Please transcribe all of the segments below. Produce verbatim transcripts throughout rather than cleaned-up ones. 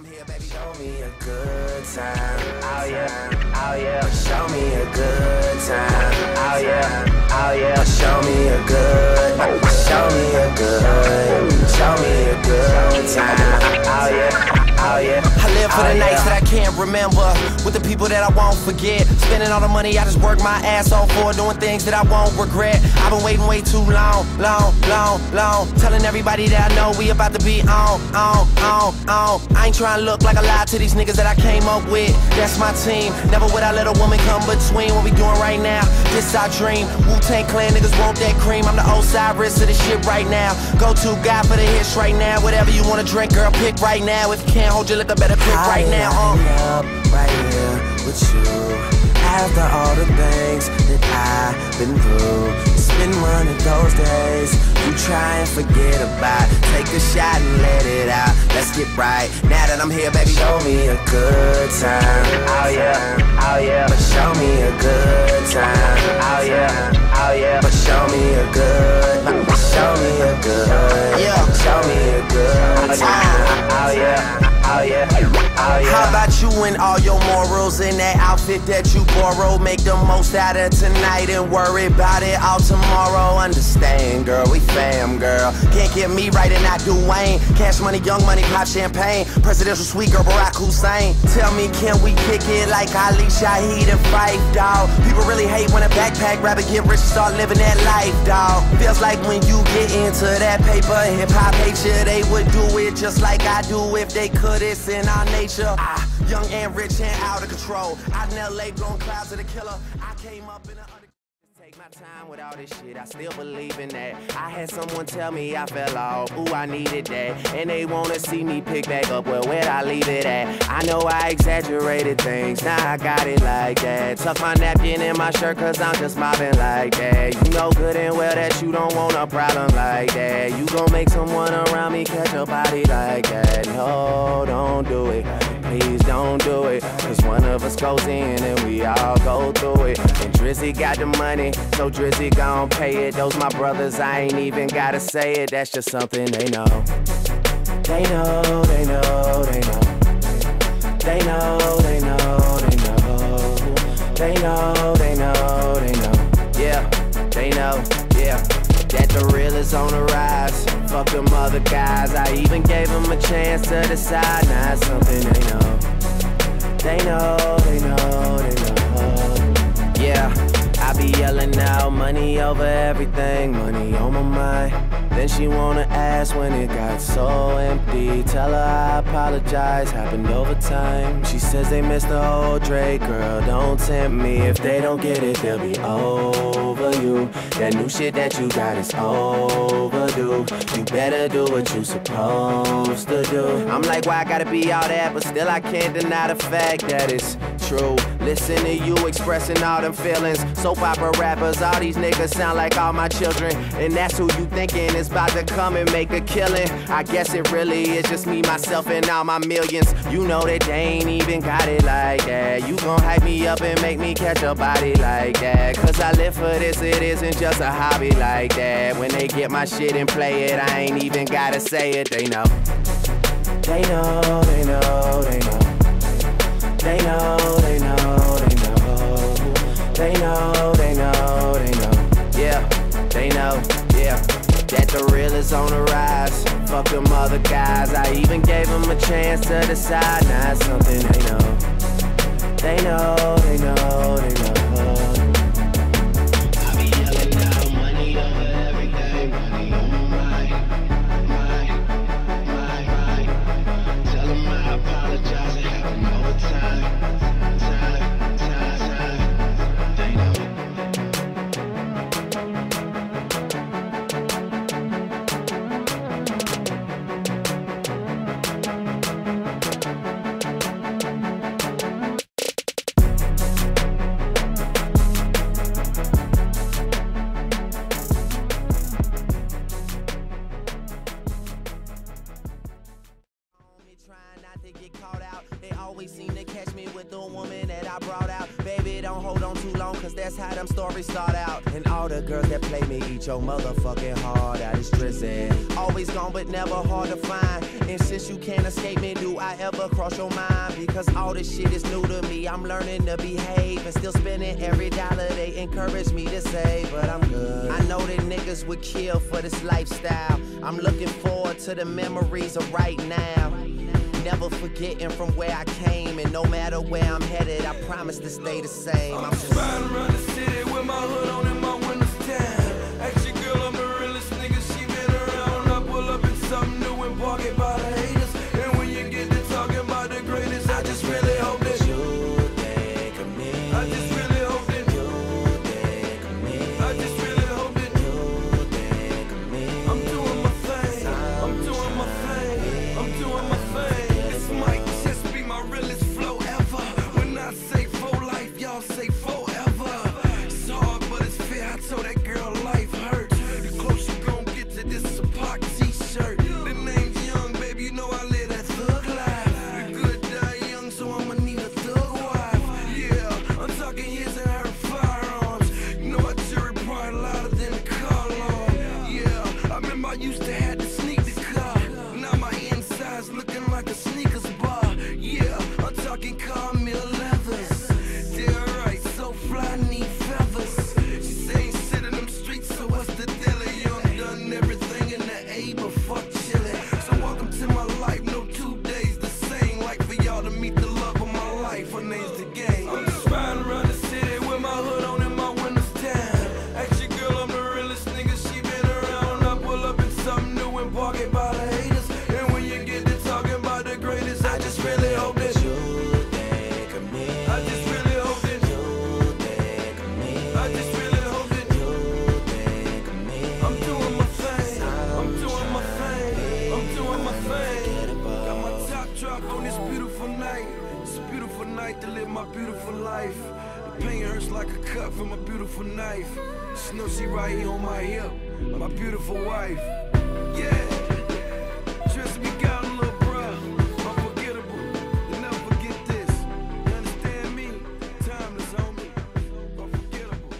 I'm here, baby, show me a good time. Oh yeah, oh yeah. Show me a good time. Oh yeah, oh yeah. Show me a good, show me a good, show me a good time. Oh yeah, oh yeah. I live for the nights that I can't remember, with the people that I won't forget. Spending all the money, I just work my ass off for, doing things that I won't regret. I've been waiting way too long, long, long, long. Telling everybody that I know we about to be on, on, on, on. I ain't trying to look like a lie to these niggas that I came up with. That's my team. Never would I let a woman come between what we doing right now. This our dream. Wu-Tang Clan niggas want that cream. I'm the Osiris of this shit right now. Go-to guy for the hits right now. Whatever you wanna drink, girl, pick right now. If you can't hold your liquor, better pick right now. Uh. Up right here with you. After all the things that I've been through, it's been one of those days you try and forget about. Take a shot and let it out. Let's get right. Now that I'm here, baby, show me a good time. Oh yeah, oh yeah. But show me a good time. Oh yeah, oh yeah. But show me a good, show me a good, yeah. Show me a good time. Oh yeah. Oh yeah, oh yeah. How about you and all your morals in that outfit that you borrow? Make the most out of tonight and worry about it all tomorrow. Understand, girl, we fam, girl. Can't get me right and not do Wayne. Cash money, young money, pop champagne. Presidential suite, girl, Barack Hussein. Tell me, can we kick it like Ali, Shaheed, and Fife, dawg? People really hate when a backpack rapper get rich and start living that life, dawg. Feels like when you get into that paper, hip-hop hate you, they would do it just like I do if they could. It's in our nature. Ah, young and rich and out of control. Out in L A, blowing clouds of the killer. I came up in a under. Take my time with all this shit, I still believe in that. I had someone tell me I fell off, ooh, I needed that. And they wanna see me pick back up, well, where'd I leave it at? I know I exaggerated things, now I got it like that. Tuck my napkin in my shirt, cause I'm just mobbing like that. You know good and well that you don't want a problem like that. You gon' make someone around me catch a body like that. No, don't do it, please don't do it. Cause one of us goes in and we all go through it. And Drizzy got the money, so Drizzy gon' pay it. Those my brothers, I ain't even gotta say it. That's just something they know. They know, they know, they know. They know, they know, they know. They know, they know, they know. Yeah, they know, yeah. That the real is on the rise. Fuck them other guys. I even gave them a chance to decide. Now it's something they know. They know, they know, they know. Yeah. I be yelling out money over everything, money on my mind. Then she wanna ask when it got so empty. Tell her I apologize, happened over time. She says they missed the whole Drake, girl, don't tempt me. If they don't get it, they'll be over you. That new shit that you got is overdue. You better do what you supposed to do. I'm like, why I gotta be all that? But still I can't deny the fact that it's true. Listen to you expressing all them feelings. Soap opera rappers, all these niggas sound like all my children. And that's who you thinking is about to come and make a killing. I guess it really is just me, myself, and all my millions. You know that they ain't even got it like that. You gon' hype me up and make me catch a body like that. Cause I live for this, it isn't just a hobby like that. When they get my shit and play it, I ain't even gotta say it, they know. They know, they know, they know. They know, they know, they know. They know, they know, they know. Yeah, they know, yeah. That the real is on the rise. Fuck them other guys. I even gave them a chance to decide. Now it's something they know. They know, they know, they know. I be yelling out money over everything. Money on my mind, mind, mind, mind. Tell them I apologize. It happened over time. Time, time, time. They know. cause that's how them stories start out. And all the girls that play me eat your motherfucking heart out. It's drizzy. Always gone but never hard to find. And since you can't escape me, do I ever cross your mind? Because all this shit is new to me. I'm learning to behave and still spending every dollar they encourage me to save. But I'm good. I know that niggas would kill for this lifestyle. I'm looking forward to the memories of right now. Never forgetting from where I came, and no matter where I'm headed, I promise to stay the same. I'm, I'm just riding around the city with my hood on and my windows down. Ask your girl, I'm the realest nigga, she been around. I pull up in something new and park it by the haters. And when you get to talking about the greatest, I just really hope that you think of me. I just really hope that you think of me. I just really hope that you think of me. I'm doing my thing, I'm doing my thing, I'm doing my thing. Might just be my realest flow ever. When I say for life, y'all say forever. It's hard, but it's fair. I told that girl life hurts. The closer you gon' get to this, a Pac t-shirt. The name's Young, baby, you know I live that thug life. The good die young, so I'ma need a thug wife. Yeah, I'm talking years and her firearms. You know I jury probably louder than the car alarm. Yeah, I remember I used to have to sneak the car. Now my inside's looking like a sneakers bar. Yeah, I'm talking Carmel leathers. They're right, so fly, need feathers. She say ain't sit in them streets, so what's the deal? Young done everything in the A, but fuck chillin'. So welcome to my life, no two days the same. Like for y'all to meet the love of my life, her name's the game. I'm just riding around the city with my hood on and my windows down. Ask your girl, I'm the realest nigga, she been around. I pull up in something new and park it by the haters. And when you get to talking about the greatest, I just really hope that you think of me. I just really hope that you think of me. I just really hope that you think of me. I'm doing my thing, I'm doing my thing, I'm doing my thing. Got my top dropped on this beautiful night. It's a beautiful night to live my beautiful life. The pain hurts like a cut from a beautiful knife. She know she right here on my hip, my beautiful wife. Yeah. Dress me got a little bruh, unforgettable. You never forget this. You understand me? Timeless, homie. Unforgettable.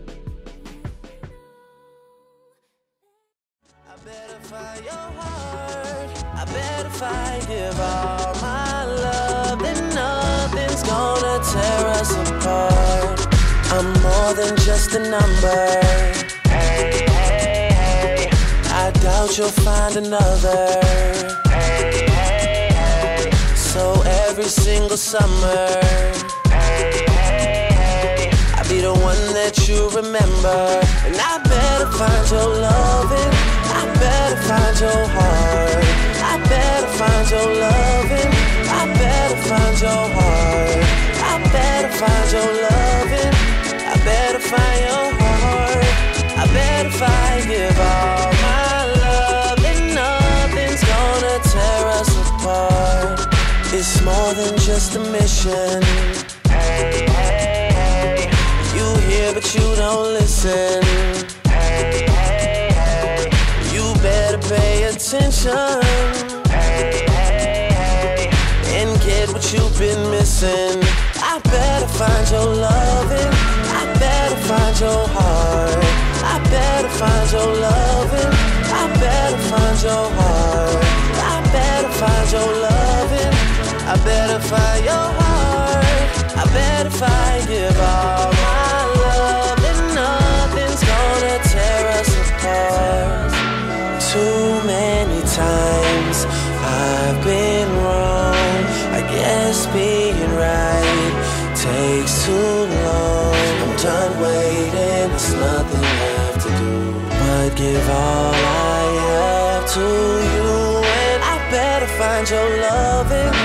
I bet if I your heart, I bet if I give all my love, then nothing's gonna tear us apart. I'm more than just a number. Hey, hey, hey. I doubt you'll find another. Hey, hey, hey. So every single summer, hey, hey, hey. I'll be the one that you remember. And I better find your loving, I better find your heart, I better find your loving, I better find your heart, I better find your loving, I better find your heart, I bet if I give all my love, then nothing's gonna tear us apart. It's more than just a mission. Hey, hey, hey. You hear but you don't listen. Hey, hey, hey. You better pay attention. Hey, hey, hey. And get what you've been missing. I better find your loving, I better find your heart, I better find your loving, I better find your heart, I better find your loving, I better find your heart, I bet if I give all my love, then nothing's gonna tear us apart. Too many times I've been wrong, I guess being right takes too long. I'm done waiting, there's nothing left to do but give all I have to you. And I better find your loving,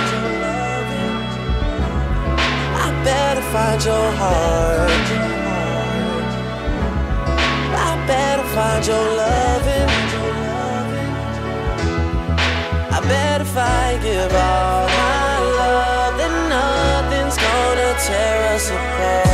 I better find your heart, I better find your loving, I bet if I give all my love, then nothing's gonna tear us apart.